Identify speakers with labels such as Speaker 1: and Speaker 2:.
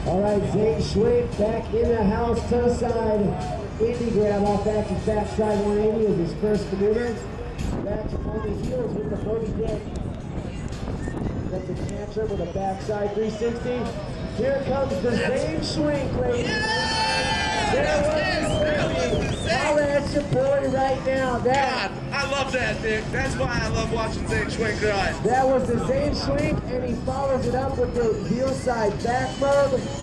Speaker 1: All right, Zane Swane back in the house, toe side. Indie grab off back to backside 180 is his first maneuver. Back on the heels with the bogey dip. That's a cancer with a backside 360. Here comes the Zane Swane, ladies. There was the Zane. I'll ask your boy right now.
Speaker 2: God, I love that, Nick. That's why I love watching Zane Swane grind.
Speaker 1: That was the Zane Swane, and he follows it up with the heel side back mode.